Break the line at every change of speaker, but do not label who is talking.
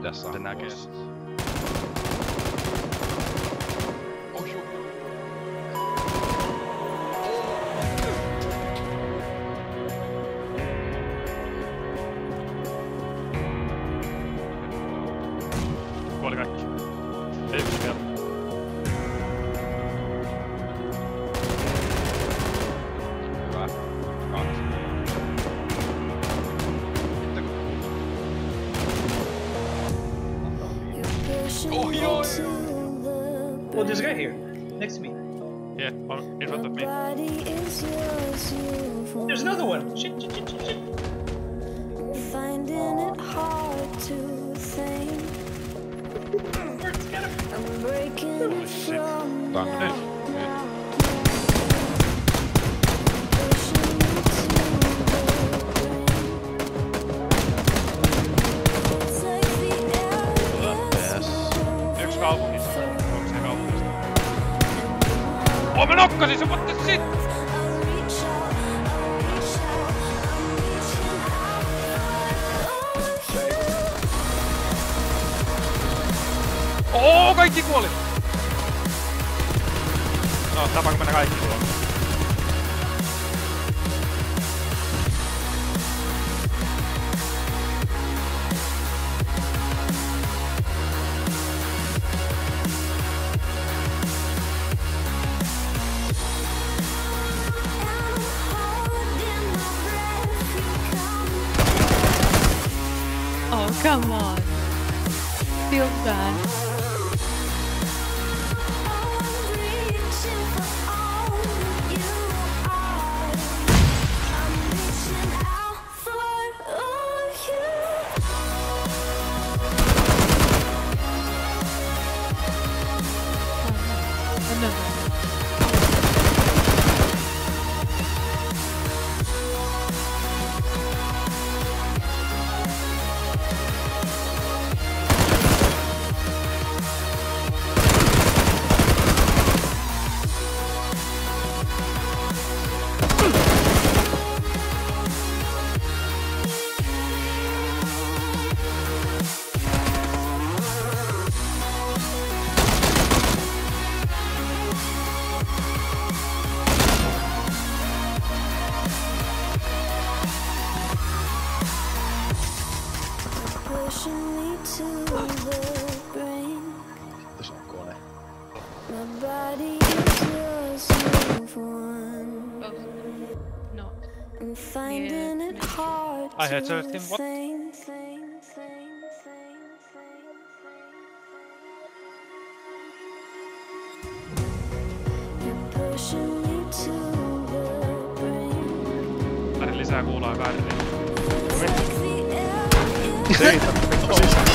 Mitäs se näkee?
Kuoli kaikki. Ei yksi vielä.
Hyvä. Kaksi. Oh, yo!
Oh, there's a guy here. Next to me.
Yeah, in front of me.
There's another one. Shit.
Finding it hard to think. I'm breaking it from
Tää on
now.
nyt.
Yksi kaupungista. Onko se kaupungista? Oh, mä nokkasin sen, what the shit? Oo, kaikki kuoli! No, tapaanko mennä kaikki tuolla?
Oh, come on. Feels bad.
Pushing me to the brink.
Tässä on kone.
My body is yours, you've won.
No.
I'm finding it hard
I had
to
searched him, what?
think. You're pushing me to the brink.
Väri lisää kuulaa väärin.
Like the air
Seitä.